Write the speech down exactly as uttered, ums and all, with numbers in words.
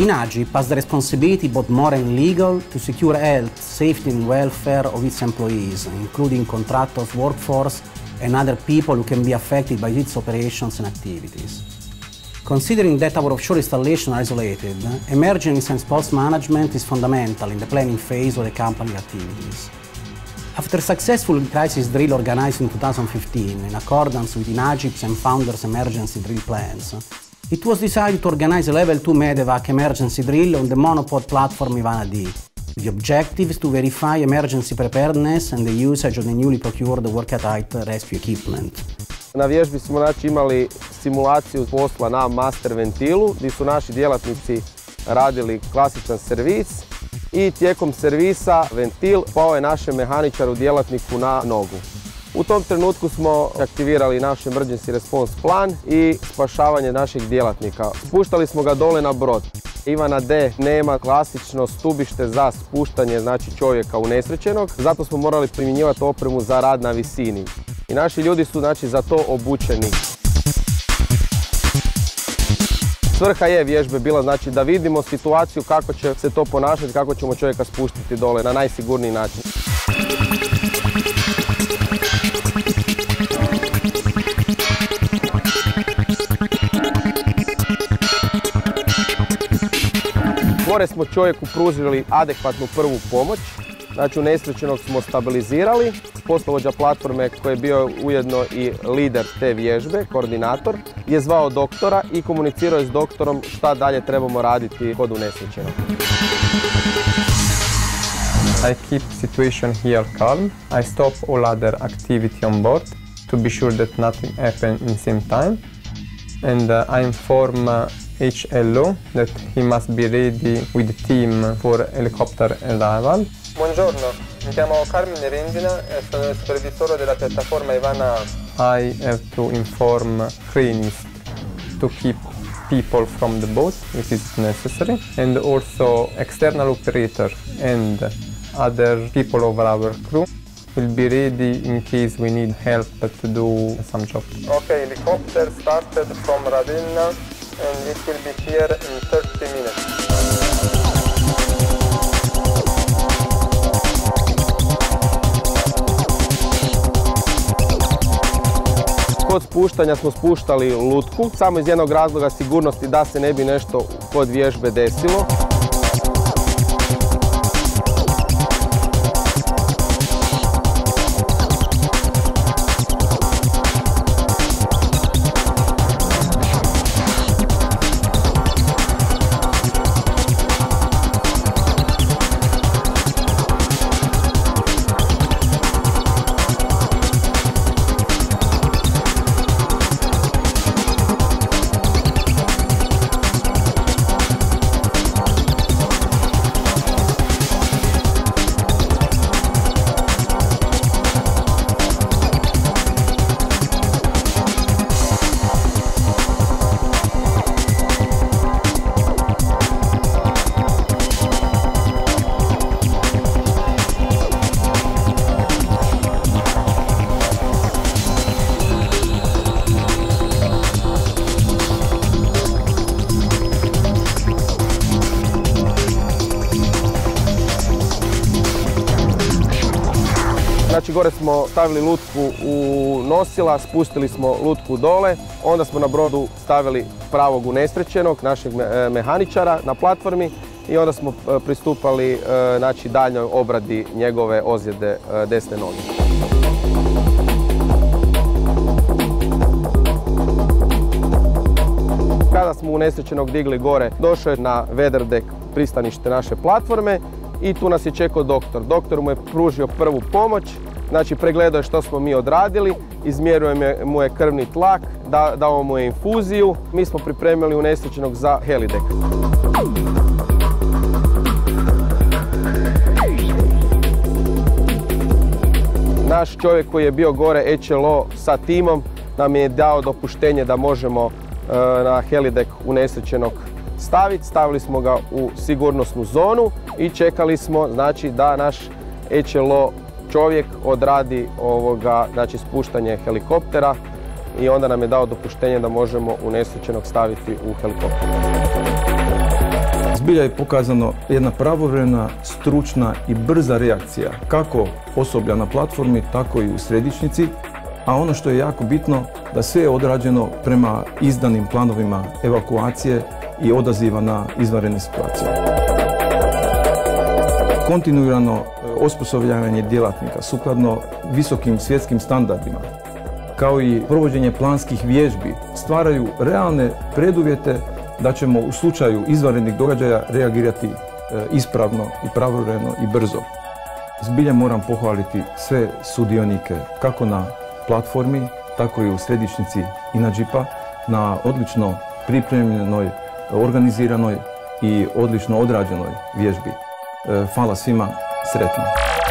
INAGIP has the responsibility, both moral and legal, to secure health, safety and welfare of its employees, including contractors, workforce and other people who can be affected by its operations and activities. Considering that our offshore installations are isolated, emergency and sports management is fundamental in the planning phase of the company activities. After a successful crisis drill organized in two thousand fifteen, in accordance with INAGIP's and Founder's emergency drill plans, it was decided to organize a level two medevac emergency drill on the monopod platform Ivana D. The objective is to verify emergency preparedness and the usage of the newly procured watertight rescue equipment. Na vježbi smo znači imali simulaciju posla na master ventilu gdje su naši djelatnici radili klasičan servis i tijekom servisa ventil pao je našem mehaničaru djelatniku na nogu. U tom trenutku smo aktivirali naš emergency response plan i spašavanje našeg djelatnika. Spuštali smo ga dole na brod. Ivana D nema klasično stubište za spuštanje znači čovjeka unesrećenog, zato smo morali primjenjivati opremu za rad na visini. I naši ljudi su znači za to obučeni. Svrha je vježbe bila znači da vidimo situaciju kako će se to ponašati, kako ćemo čovjeka spustiti dole na najsigurniji način. Gore smo čovjeku pružili adekvatnu prvu pomoć, znači unesrećenog smo stabilizirali. Poslovođa platforme koji je bio ujedno i lider te vježbe, koordinator, je zvao doktora i komunicirao je s doktorom šta dalje trebamo raditi kod unesrećenog. I keep situation here calm. I stop all other activity on board to be sure that nothing happens in same time. And uh, I inform uh, H L O that he must be ready with the team for helicopter arrival. Buongiorno, mi chiamo Carmine Rendina e sono il supervisore della piattaforma Ivana. I have to inform cranists to keep people from the boat if it's necessary, and also external operator and other people of our crew will be ready in case we need help to do some job. Okay, helicopter started from Ravenna and it will be here in thirty minutes. Kod spuštanja smo spuštali lutku, samo iz jednog razloga sigurnosti da se ne bi nešto kod vježbe desilo. Znači gore smo stavili lutku u nosila, spustili smo lutku dole, onda smo na brodu stavili pravog unesrećenog, našeg mehaničara na platformi i onda smo pristupali znači, daljnjoj obradi njegove ozljede desne noge. Kada smo unesrećenog digli gore, došao je na weather deck pristanište naše platforme i tu nas je čekao doktor. Doktor mu je pružio prvu pomoć, znači pregledao je što smo mi odradili, izmjerio mu je krvni tlak, dao mu je infuziju. Mi smo pripremili unesrećenog za helidek. Naš čovjek koji je bio gore, H L O sa timom, nam je dao dopuštenje da možemo na helidek unesrećenog staviti. Stavili smo ga u sigurnosnu zonu i čekali smo znači, da naš H L O čovjek odradi ovoga, znači, spuštanje helikoptera i onda nam je dao dopuštenje da možemo unesrećenog staviti u helikopter. Zbilja je pokazano jedna pravovremena, stručna i brza reakcija kako osoblja na platformi, tako i u središnjici, a ono što je jako bitno da sve je odrađeno prema izdanim planovima evakuacije i odaziva na izvanredne situacije. Kontinuirano osposobljavanje djelatnika sukladno visokim svjetskim standardima, kao i provođenje planskih vježbi, stvaraju realne preduvjete da ćemo u slučaju izvanrednih događaja reagirati ispravno i pravovremeno i brzo. Zbilja moram pohvaliti sve sudionike, kako na platformi, tako i u središnjici INAGIP-a, na odlično pripremljenoj, organiziranoj i odlično odrađenoj vježbi. Hvala svima, sretno!